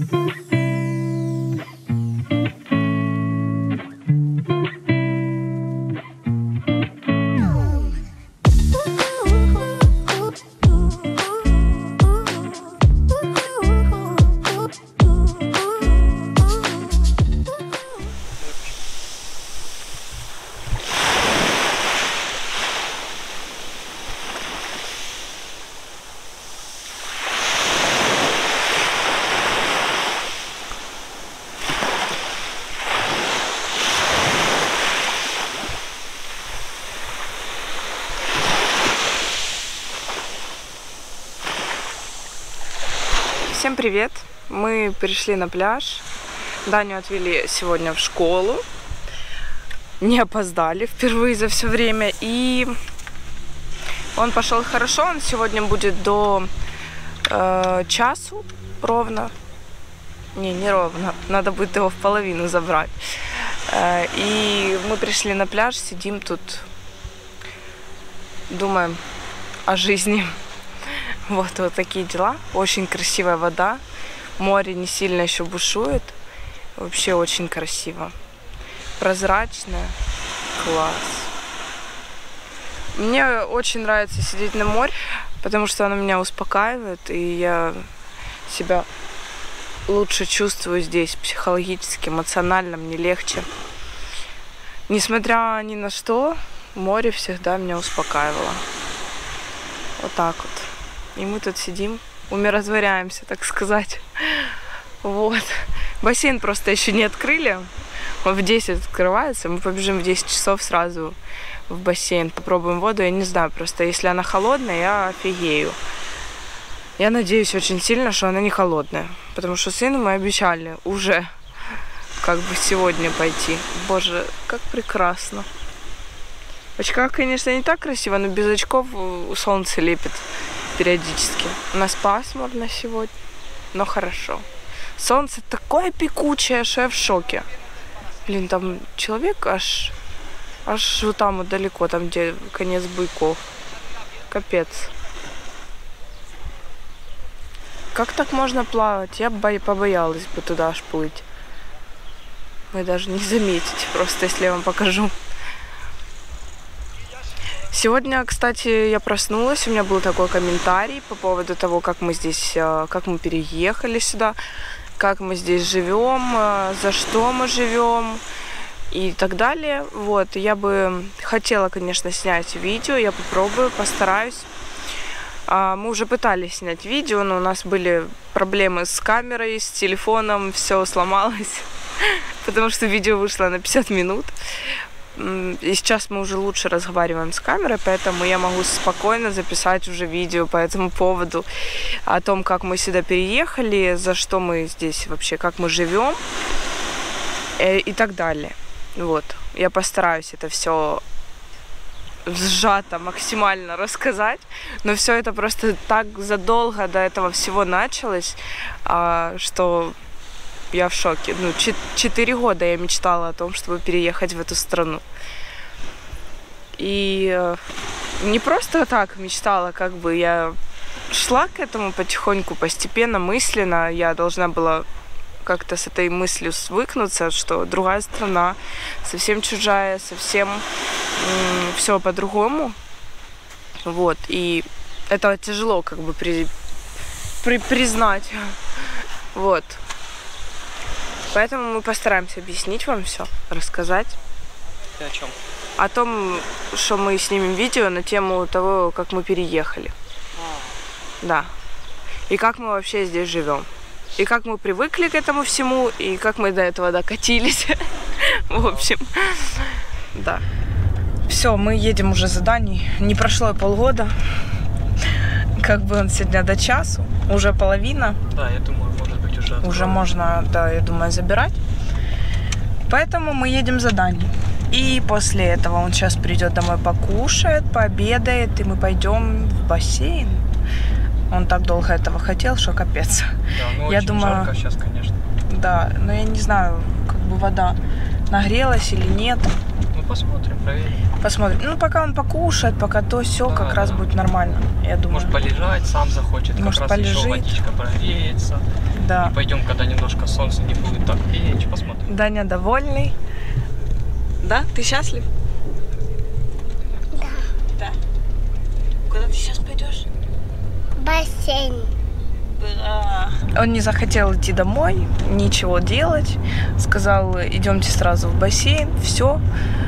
Всем привет! Мы пришли на пляж. Даню отвели сегодня в школу. Не опоздали впервые за все время. И он пошел хорошо. Он сегодня будет до часу ровно. Не ровно. Надо будет его в половину забрать. И мы пришли на пляж, сидим тут, думаем о жизни. Вот такие дела. Очень красивая вода. Море не сильно еще бушует. Вообще очень красиво. Прозрачное. Класс. Мне очень нравится сидеть на море, потому что оно меня успокаивает, и я себя лучше чувствую здесь психологически, эмоционально, мне легче. Несмотря ни на что, море всегда меня успокаивало. Вот так вот. И мы тут сидим, умиротворяемся, так сказать. Вот. Бассейн просто еще не открыли. Он в 10 открывается. Мы побежим в 10 часов сразу в бассейн. Попробуем воду. Я не знаю, просто если она холодная, я офигею. Я надеюсь очень сильно, что она не холодная. Потому что сыну мы обещали уже как бы сегодня пойти. Боже, как прекрасно. В очках, конечно, не так красиво, но без очков солнце лепит периодически. У нас пасмурно сегодня, но хорошо. Солнце такое пекучее, что я в шоке. Блин, там человек аж вот там вот далеко, там где конец Буйков. Капец. Как так можно плавать? Я побоялась бы туда аж плыть. Вы даже не заметите, просто если я вам покажу. Сегодня, кстати, я проснулась, у меня был такой комментарий по поводу того, как мы здесь, как мы переехали сюда, как мы здесь живем, за что мы живем и так далее. Вот, я бы хотела, конечно, снять видео, я попробую, постараюсь. Мы уже пытались снять видео, но у нас были проблемы с камерой, с телефоном, все сломалось, потому что видео вышло на 50 минут. И сейчас мы уже лучше разговариваем с камерой, поэтому я могу спокойно записать уже видео по этому поводу, о том, как мы сюда переехали, за что мы здесь вообще, как мы живем и так далее. Вот, я постараюсь это все сжато максимально рассказать, но все это просто так задолго до этого всего началось, что... Я в шоке. 4 года я мечтала о том, чтобы переехать в эту страну. И не просто так мечтала, как бы я шла к этому потихоньку, постепенно, мысленно. Я должна была как-то с этой мыслью свыкнуться, что другая страна, совсем чужая, совсем все по-другому. Вот. И это тяжело как бы признать. Вот. Поэтому мы постараемся объяснить вам все, рассказать. И о чем? О том, что мы снимем видео на тему того, как мы переехали. Да. И как мы вообще здесь живем. И как мы привыкли к этому всему, и как мы до этого докатились. В общем, да. Все, мы едем уже за Даней. Не прошло и полгода. Как бы он сегодня до часу. Уже половина. Да, я думаю, может быть уже. Уже можно, да, я думаю, забирать. Поэтому мы едем за Даней. И после этого он сейчас придет домой, покушает, пообедает, и мы пойдем в бассейн. Он так долго этого хотел, что капец. Да, ну я очень думаю, жарко сейчас, конечно. Да, но я не знаю, как бы вода нагрелась или нет. Ну посмотрим, проверим. Посмотрим. Ну, пока он покушает, пока то все, Да, как раз будет нормально, я думаю. Может полежать, сам захочет, Может, как раз полежит. еще водичка прогреется. Да. И пойдем, когда немножко солнце не будет так печь, посмотрим. Даня довольный. Да? Ты счастлив? Да. Да. Куда ты сейчас пойдешь? Бассейн. Он не захотел идти домой, ничего делать. Сказал, идемте сразу в бассейн. Все.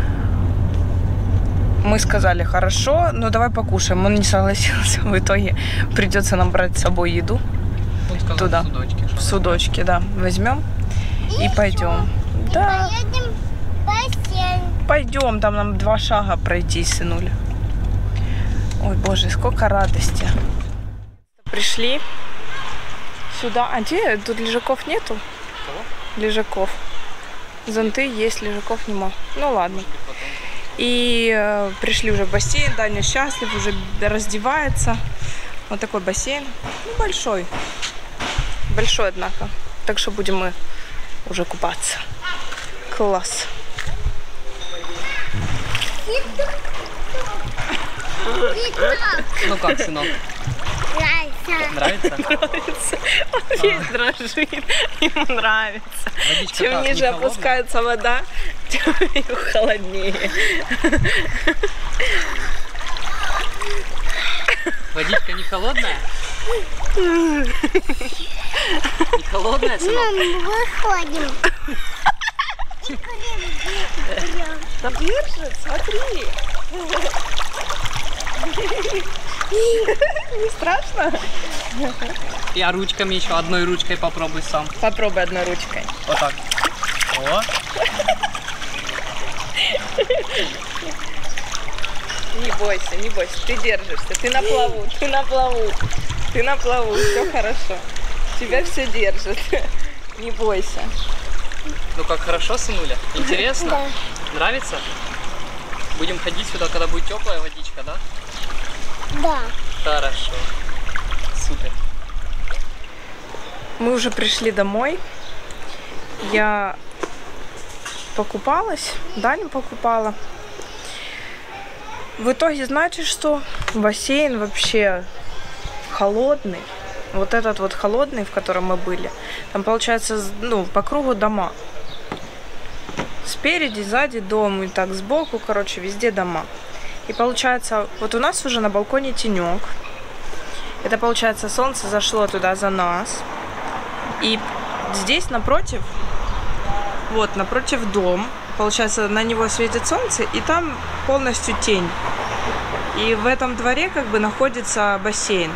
Мы сказали, хорошо, но давай покушаем. Он не согласился. В итоге придется нам брать с собой еду. Он сказал, Туда. в судочке. В судочке, да. Возьмем и пойдем. Да. Поедем в бассейн. Пойдем, там нам 2 шага пройти, сынуля. Ой, боже, сколько радости. Пришли сюда. А где? Тут лежаков нету? Кого? Лежаков. Зонты есть, лежаков нема. Ну ладно. И пришли уже в бассейн. Даня счастлив, уже раздевается. Вот такой бассейн. Ну, большой. Большой, однако. Так что будем мы уже купаться. Класс. Ну как, сынок, Нравится. нравится? Нравится. Он весь дрожит. Ему нравится. Водичка Чем как, не ниже холодная? опускается вода, тем ее холоднее. Водичка не холодная? Не холодная, сынок? Мам, выходим. Да держит, смотри. Не страшно? Я ручками еще одной ручкой попробуй сам. Попробуй одной ручкой. Вот так. О. Не бойся, не бойся. Ты держишься. Ты на плаву, ты на плаву. Ты на плаву. Все хорошо. Тебя все держит. Не бойся. Ну как, хорошо, сынуля? Интересно? Да. Нравится? Будем ходить сюда, когда будет теплая водичка, да? Да. Хорошо. Супер. Мы уже пришли домой. Я покупалась, Даню покупала. В итоге, знаете что? Бассейн вообще холодный. Вот этот вот холодный, в котором мы были. Там, получается, ну, по кругу дома. Спереди, сзади дом, и так сбоку, короче, везде дома. И получается, вот у нас уже на балконе тенек. Это, получается, солнце зашло туда за нас. И здесь напротив, вот напротив дом, получается, на него светит солнце, и там полностью тень. И в этом дворе как бы находится бассейн.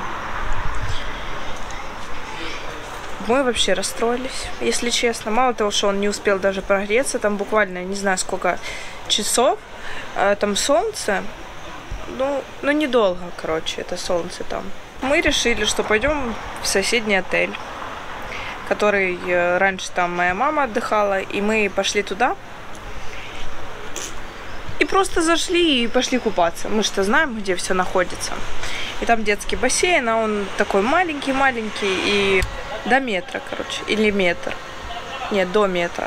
Мы вообще расстроились, если честно. Мало того, что он не успел даже прогреться, там буквально, не знаю, сколько часов, там солнце, ну недолго, короче, это солнце там. Мы решили, что пойдем в соседний отель, который раньше там моя мама отдыхала, и мы пошли туда. И просто зашли и пошли купаться. Мы что знаем, где все находится. И там детский бассейн, а он такой маленький-маленький, и до метра, короче, или метр. Нет, до метра.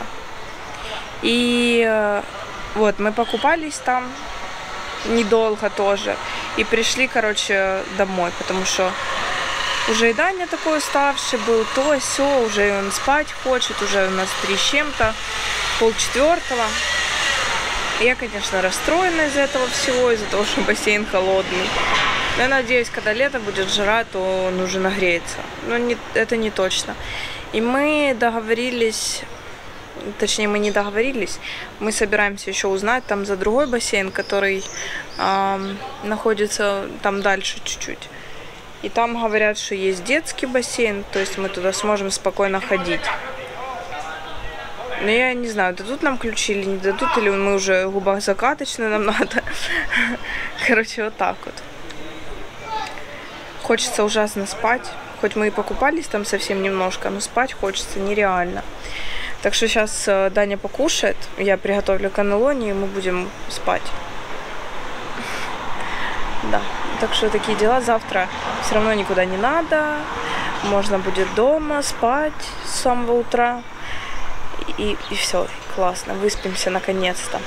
И вот, мы покупались там недолго тоже. И пришли, короче, домой, потому что уже и Даня такой уставший был, то все, уже он спать хочет, уже у нас 3 с чем-то, 3:30. Я, конечно, расстроена из-за этого всего, из-за того, что бассейн холодный. Но я надеюсь, когда лето будет жара, то он уже нагреется. Но это не точно. И мы договорились, точнее, мы не договорились, мы собираемся еще узнать там за другой бассейн, который находится там дальше чуть-чуть. И там говорят, что есть детский бассейн, то есть мы туда сможем спокойно ходить. Но я не знаю, дадут нам ключи или не дадут, или мы уже глубокозакаточные нам надо. Короче, вот так вот. Хочется ужасно спать. Хоть мы и покупались там совсем немножко, но спать хочется нереально. Так что сейчас Даня покушает, я приготовлю каннелони, и мы будем спать. Да, так что такие дела. Завтра все равно никуда не надо. Можно будет дома спать с самого утра. И все, классно, выспимся наконец-то.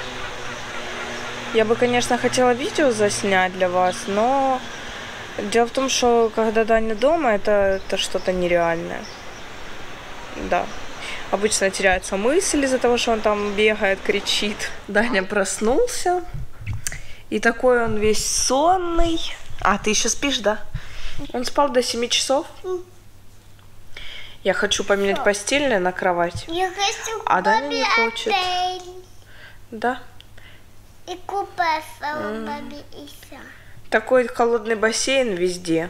Я бы, конечно, хотела видео заснять для вас, но дело в том, что когда Даня дома, это что-то нереальное. Да. Обычно теряется мысль из-за того, что он там бегает, кричит. Даня проснулся. И такой он весь сонный. А, ты еще спишь, да? Он спал до 7 часов. Я хочу поменять постельное на кровать. Я хочу А Даня не хочет. Да. И купаться в бабе и все. Такой холодный бассейн везде.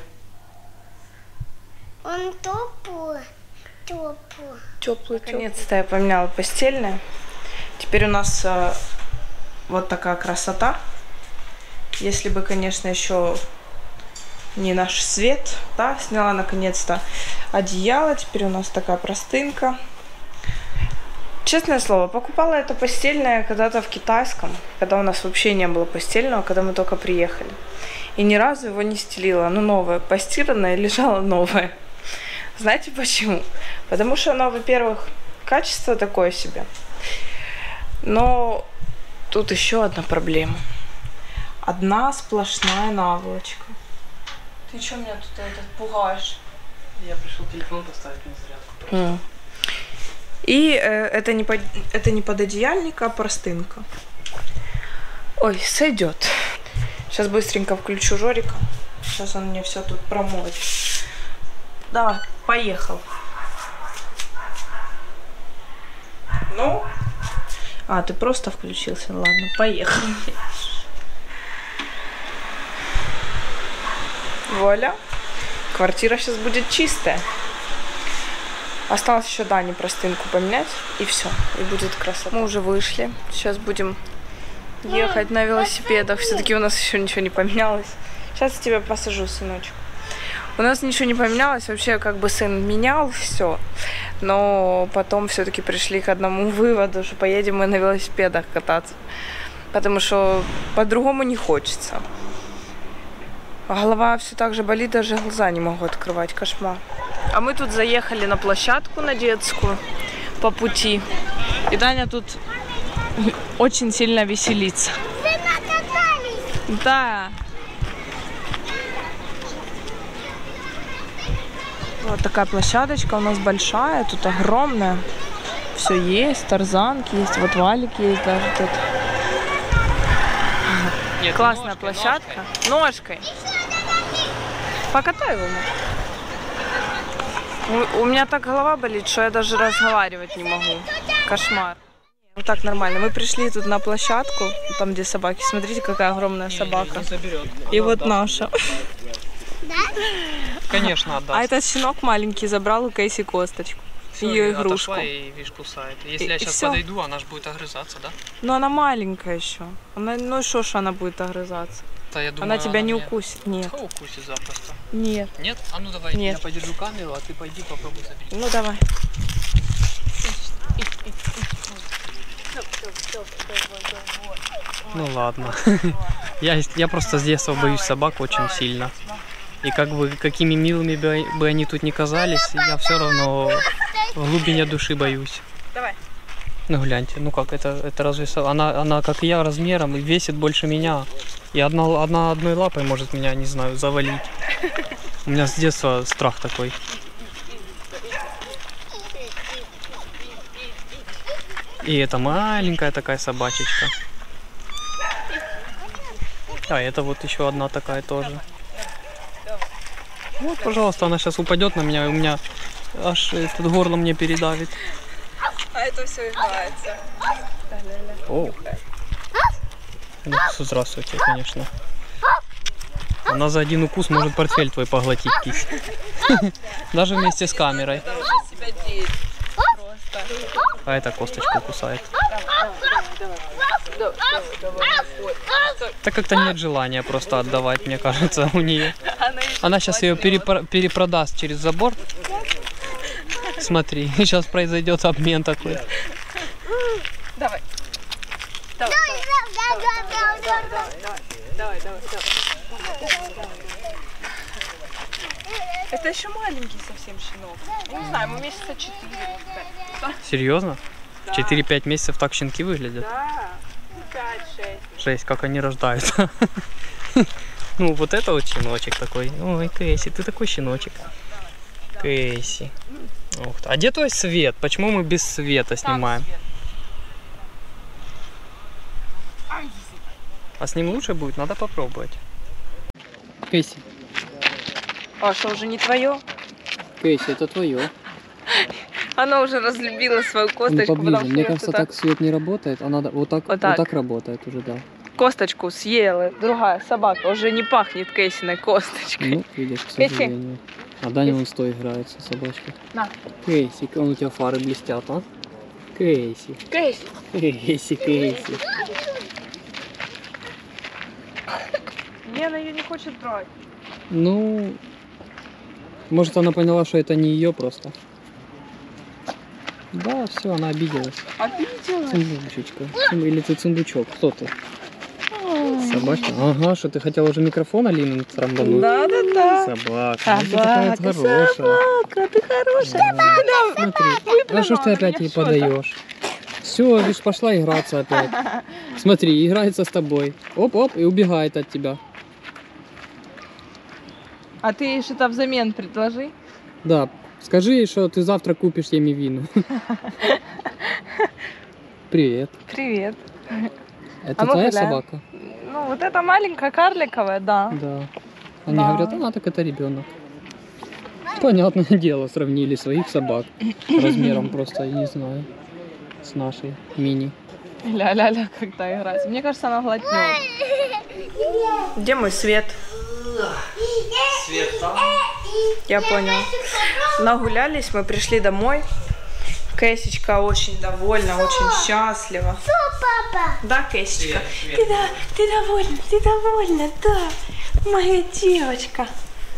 Он теплый. Теплый. Наконец-то я поменяла постельное. Теперь у нас вот такая красота. Если бы, конечно, еще не наш свет. Да, сняла наконец-то одеяло. Теперь у нас такая простынка. Честное слово, покупала это постельное когда-то в китайском, когда у нас вообще не было постельного, когда мы только приехали. И ни разу его не стелила. Ну, новое, постиранное, лежало новое. Знаете почему? Потому что оно, во-первых, качество такое себе. Но тут еще одна проблема. Одна сплошная наволочка. Ты что меня тут пугаешь? Я пришел телефон поставить на зарядку. И это не пододеяльник, а простынка. Ой, сойдет. Сейчас быстренько включу Жорика. Сейчас он мне все тут промоет. Давай, поехал. Ну? А, ты просто включился. Ладно, поехал. Вуаля. Квартира сейчас будет чистая. Осталось еще Дане простынку поменять, и все, и будет красота. Мы уже вышли, сейчас будем ехать на велосипедах. Все-таки у нас еще ничего не поменялось. Сейчас я тебя посажу, сыночек. У нас ничего не поменялось, вообще как бы сын менял все, но потом все-таки пришли к одному выводу, что поедем мы на велосипедах кататься, потому что по-другому не хочется. Голова все так же болит, даже глаза не могу открывать, кошмар. А мы тут заехали на площадку, на детскую, по пути. И Даня тут очень сильно веселится. Вы накатались? Да. Вот такая площадочка у нас большая, тут огромная. Все есть, тарзанки есть, вот валик есть даже тут. Нет, классная ножкой, площадка. Ножкой. Покатай его. У меня так голова болит, что я даже разговаривать не могу. Кошмар. Вот так нормально. Мы пришли тут на площадку, там где собаки. Смотрите, какая огромная собака. Не заберет. И вот наша. Конечно, отдаст. А этот щенок маленький забрал у Кейси косточку. Всё, Ее игрушку. Отошла и, видишь, кусает. Если я сейчас всё. подойду, она же будет огрызаться, да? Но она маленькая еще. Она, ну и что она будет огрызаться? Да, я думаю, Она тебя не меня... укусит. Нет. Кого укусит запросто? Нет. Нет? А ну давай, Нет. я подержу камеру, а ты пойди попробуй забери. Ну давай. Ну ладно. Я просто с детства боюсь собак очень сильно. И как бы какими милыми бы они тут ни казались, я все равно в глубине души боюсь. Давай. Ну гляньте, ну как, это разве... Она, как и я, размером и весит больше меня. И одна одной лапой может меня, не знаю, завалить. У меня с детства страх такой. И это маленькая такая собачечка. А это вот еще одна такая тоже. Вот, пожалуйста, она сейчас упадет на меня, и у меня аж этот горло мне передавит. А это все играется. О. Ну, здравствуйте, конечно. Она за один укус может портфель твой поглотить, кисть. Даже вместе с камерой. А эта косточку кусает. Так как-то нет желания просто отдавать, мне кажется, у нее. Она сейчас ее перепродаст через забор. Смотри, сейчас произойдет обмен такой. Давай. Давай. Это еще маленький совсем щенок. Я не знаю, ему месяца 4. Серьезно? В 4-5 месяцев так щенки выглядят? Да, 5-6. 6, как они рождаются. Ну, вот это вот щеночек такой. Ой, Кэсси, ты такой щеночек. Кэсси. Ух ты. А где твой свет? Почему мы без света снимаем? А с ним лучше будет? Надо попробовать. Кэсси. А что, уже не твое? Кэсси, это твое. Она уже разлюбила свою косточку. Мне кажется, так свет не работает, а надо вот так работает уже, да. Косточку съела другая собака. Уже не пахнет Кэссиной косточкой. Ну, видишь, к сожалению. А Даня вон стой играется с собачкой. На. Кэсси, у тебя фары блестят, а? Кэсси. Кэсси. Кэсси, Кэсси. Не, она ее не хочет брать. Ну, может, она поняла, что это не ее просто. Да, все, она обиделась. Обиделась? Цимбучечка. Или ты цимбучок? Кто ты? Собака? Ага, что ты хотела уже микрофон Алины трамбануть? Да. Собака. Ну, ты такая хорошая. Собака, ты хорошая. Да, смотри. А что ж ты опять ей подаешь? Все, видишь, пошла играться опять. Смотри, играется с тобой. Оп-оп, и убегает от тебя. А ты ей что-то взамен предложи. Да, скажи ей, что ты завтра купишь ей мивину. Привет. Привет. Это твоя собака? Ну, вот эта маленькая карликовая, да. Да. Они говорят, так это ребенок. Понятное дело, сравнили своих собак размером просто, я не знаю, с нашей мини. Ля-ля-ля, когда играть. Мне кажется, она глотнет. Где мой свет? Свет там? Я понял. Нагулялись, мы пришли домой. Кэсечка очень довольна, очень счастлива. Папа. Да, Кэсечка? Ты довольна, да. Моя девочка.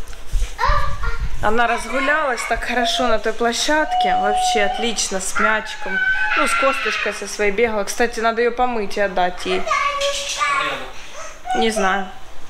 Она разгулялась так хорошо на той площадке. Вообще отлично, с мячиком. Ну, с косточкой со своей бегала. Кстати, надо ее помыть и отдать ей. Не знаю.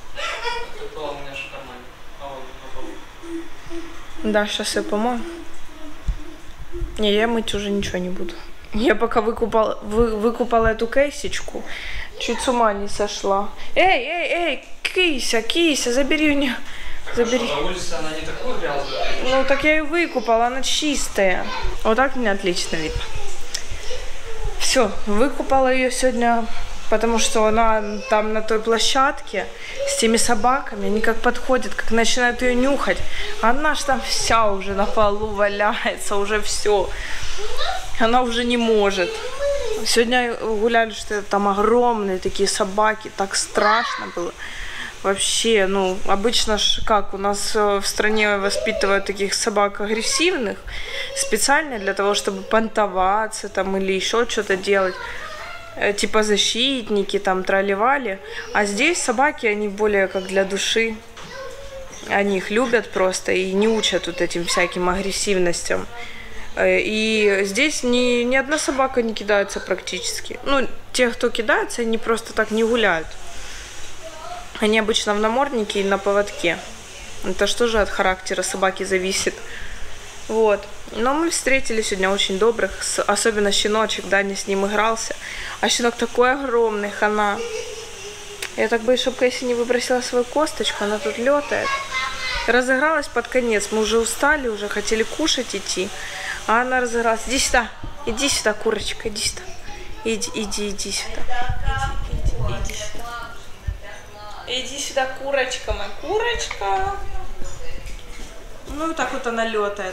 Да, сейчас я помою. Не, я мыть уже ничего не буду. Я пока выкупала эту Кэсечку, чуть с ума не сошла. Эй, кися, забери у нее. Забери. На улице она не такой грязная? Ну, так я ее выкупала, она чистая. Вот так мне отлично видно. Все, выкупала ее сегодня, потому что она там на той площадке с теми собаками, они как подходят, как начинают ее нюхать. Она ж там вся уже на полу валяется, уже все. Она уже не может. Сегодня гуляли, что там огромные такие собаки, так страшно было. Вообще, ну, обычно ж как, у нас в стране воспитывают таких собак агрессивных, специально для того, чтобы понтоваться там или еще что-то делать. Типа защитники, там, тролливали. А здесь собаки, они более как для души. Они их любят просто и не учат вот этим всяким агрессивностям. И здесь ни одна собака не кидается практически. Ну, те, кто кидается, они просто так не гуляют. Они обычно в наморднике или на поводке. Это что же от характера собаки зависит. Вот. Но мы встретили сегодня очень добрых, особенно щеночек, Даня с ним игрался. А щенок такой огромный, хана. Я так боюсь, чтобы Кэсси не выбросила свою косточку, она тут летает. Разыгралась под конец, мы уже устали, уже хотели кушать идти. А она разыгралась. Иди сюда, курочка, иди сюда. Иди сюда. Иди сюда. Иди сюда, курочка моя, курочка. Ну и так вот она летает.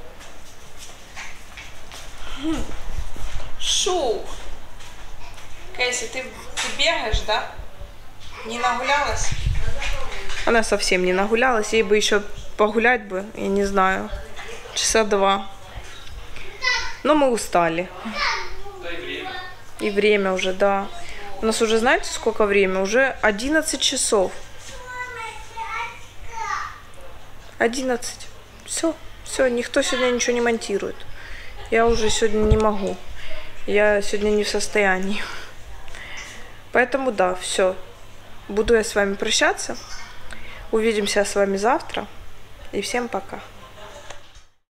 Шу. Кэсси, ты бегаешь, да? Не нагулялась? Она совсем не нагулялась. Ей бы еще погулять бы, я не знаю, часа 2. Но мы устали. Да и время. И время уже, да. У нас уже, знаете, сколько время? Уже 11 часов. 11. Все, никто сегодня ничего не монтирует. Я уже сегодня не могу. Я сегодня не в состоянии. Поэтому да, все. Буду я с вами прощаться. Увидимся с вами завтра. И всем пока.